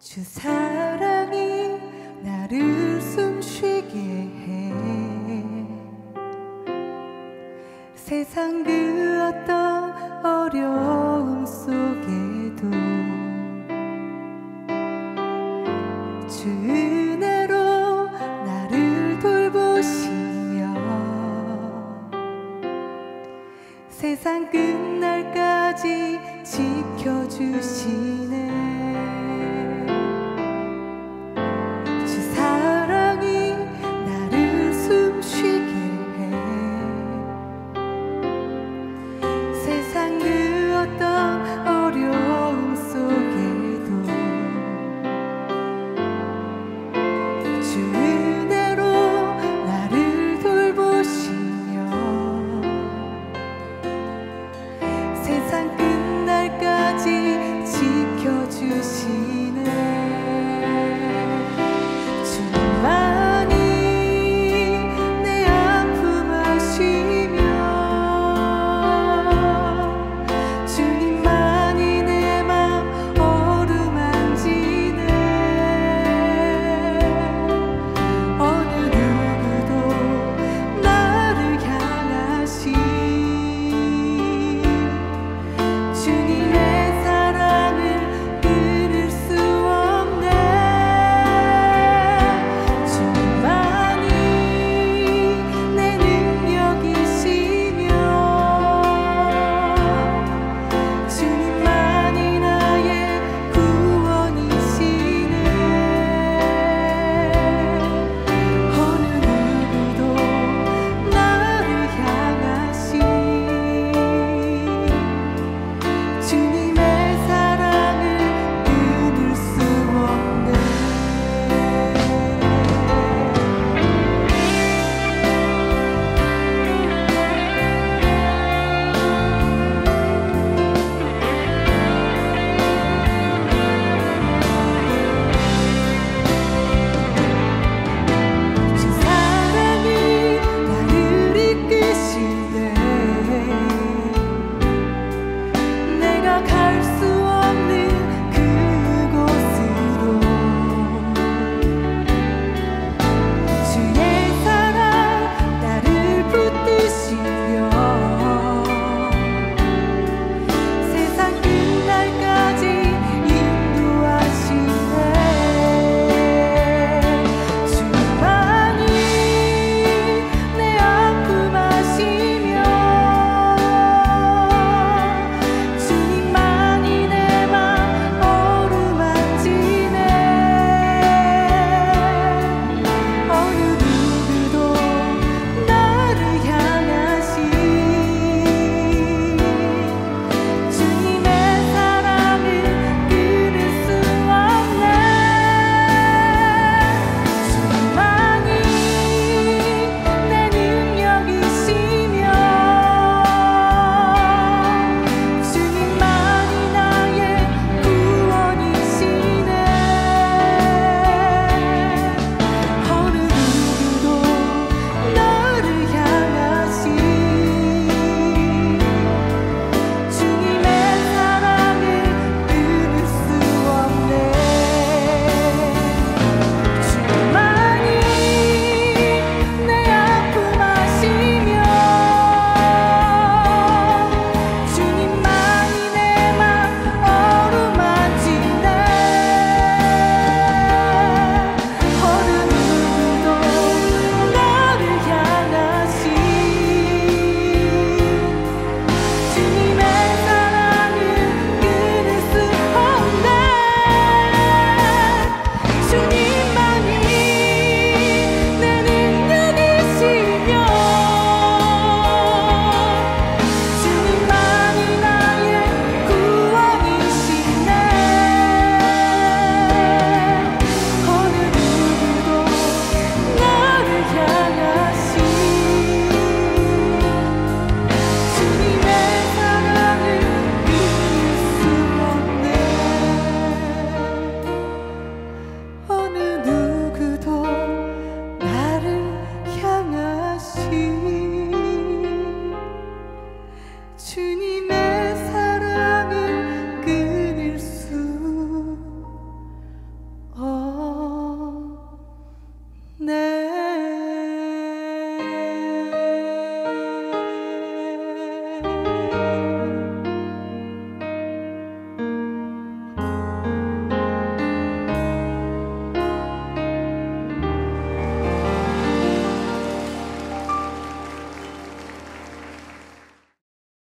주 사랑이 나를 숨쉬게 해. 세상 그 어떤 어려움 속에도 주 은혜로 나를 돌보시며 세상 끝날까지 지켜주시네. 주 사랑이 나를 숨쉬게 해. 세상 그 어떤 어려움 속에도 주 은혜로 나를 돌보시며 세상 끝날까지 지켜주시네. 주님만이 내 아픔 아시며 주님만이 내 맘 어루만지네. 어느 누구도 나를 향하시 주님의 사랑을 끊을 수 없네. 주님만이 내 능력이시며 주님만이 나의 구원이시네. 어느 누구도 나를 향하시 주님의 사랑을 끊을 수 없네. 주 사랑이 나를 이끄시네. 내가 갈 수 없는 그곳으로 주의 사랑 나를 붙드시며 세상 끝날까지 인도하시네. 주님만이 내 아픔 아시며 주님만이 내 맘 어루만지네. 어느 누구도 나를 향하시 주님의 사랑을 끊을 수 없네. 주님만이 내 능력이시며 주님만이 나의 구원이시네. 어느 누구도 나를 향하시 주님의 사랑을 끊을 수 없네. 주님만이 내 아픔 아시며 주님만이 내 맘 어루만지네. 어느 누구도 나를 향하시 주님의